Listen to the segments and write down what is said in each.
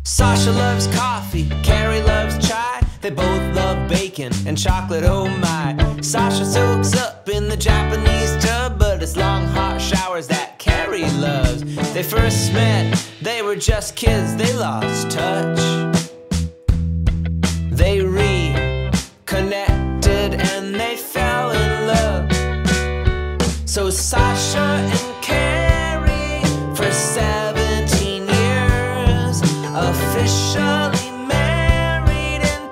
Sasha loves coffee, Keri loves chai. They both love bacon and chocolate, oh my. Sasha soaks up in the Japanese tub, but it's long hot showers that Keri loves. They first met, they were just kids, they lost touch. They reconnected and they fell in love. So Sasha and Keri for 17 years, officially married in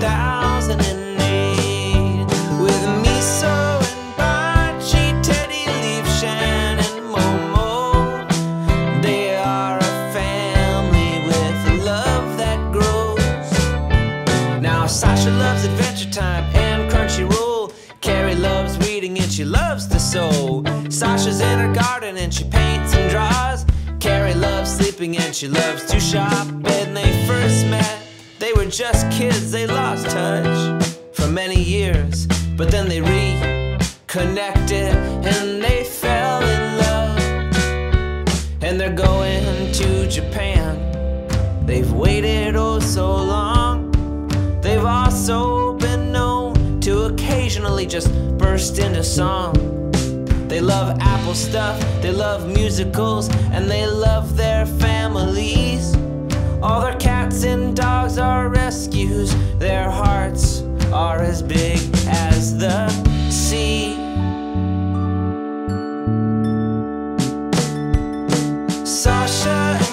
2008. With Miso and Bachi, Teddy, LEEV, SHEN and Momo. They are a family with love that grows. Now Sasha loves Adventure Time and Crunchyroll. Keri loves reading and she loves to sew. Sasha's in her garden and she paints and draws. Keri loves sleeping and she loves to shop. When they first met, they were just kids, they lost touch for many years. But then they reconnected and they fell in love. And they're going to Japan. They've waited oh so long. They've also been known to occasionally just burst into song. They love Apple stuff, they love musicals, and they love their families. All their cats and dogs are rescues. Their hearts are as big as the sea. Sasha